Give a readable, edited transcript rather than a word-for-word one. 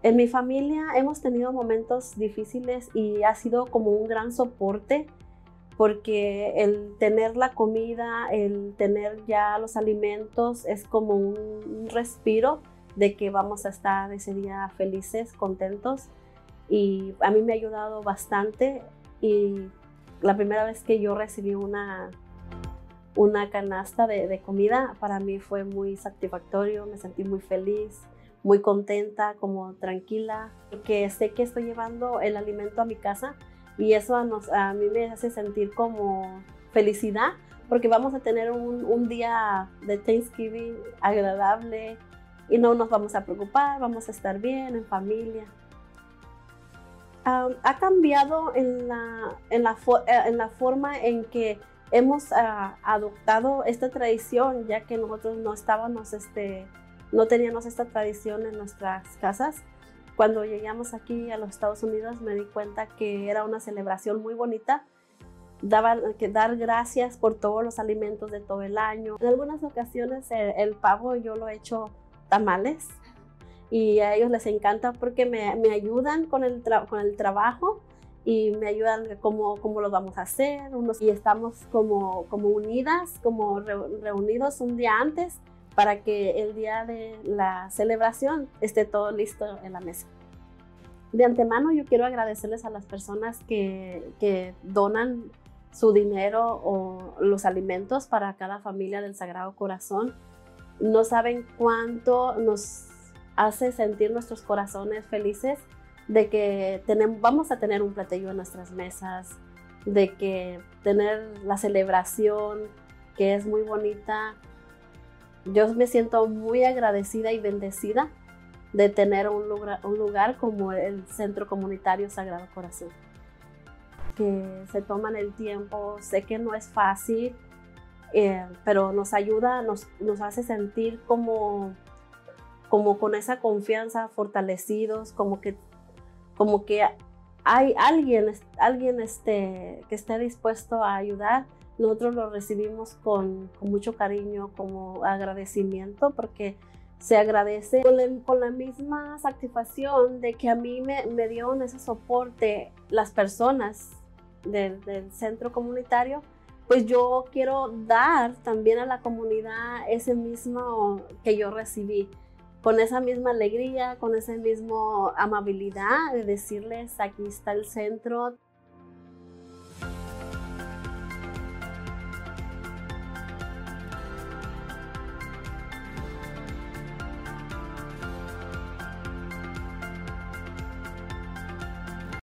En mi familia hemos tenido momentos difíciles y ha sido como un gran soporte porque el tener la comida, el tener ya los alimentos es como un respiro de que vamos a estar ese día felices, contentos, y a mí me ha ayudado bastante. Y la primera vez que yo recibí una canasta de comida, para mí fue muy satisfactorio, me sentí muy feliz, muy contenta, como tranquila, porque sé que estoy llevando el alimento a mi casa y eso a mí me hace sentir como felicidad, porque vamos a tener un día de Thanksgiving agradable y no nos vamos a preocupar, vamos a estar bien en familia. Ha cambiado en la forma en que hemos adoptado esta tradición, ya que nosotros no teníamos esta tradición en nuestras casas. Cuando llegamos aquí a los Estados Unidos me di cuenta que era una celebración muy bonita, dar gracias por todos los alimentos de todo el año. En algunas ocasiones el pavo yo lo he hecho tamales y a ellos les encanta porque me ayudan con el trabajo y me ayudan cómo lo vamos a hacer, y estamos como unidas, como reunidos un día antes para que el día de la celebración esté todo listo en la mesa. De antemano yo quiero agradecerles a las personas que donan su dinero o los alimentos para cada familia del Sagrado Corazón. No saben cuánto nos hace sentir nuestros corazones felices de que vamos a tener un platillo en nuestras mesas, de que tener la celebración que es muy bonita. Yo me siento muy agradecida y bendecida de tener un lugar como el Centro Comunitario Sagrado Corazón, que se toman el tiempo. Sé que no es fácil, pero nos ayuda, nos hace sentir como con esa confianza, fortalecidos, como que hay alguien que esté dispuesto a ayudar. Nosotros lo recibimos con mucho cariño, como agradecimiento, porque se agradece con la misma satisfacción de que a mí me dieron ese soporte las personas del centro comunitario. Pues yo quiero dar también a la comunidad ese mismo que yo recibí, con esa misma alegría, con esa misma amabilidad de decirles: aquí está el centro,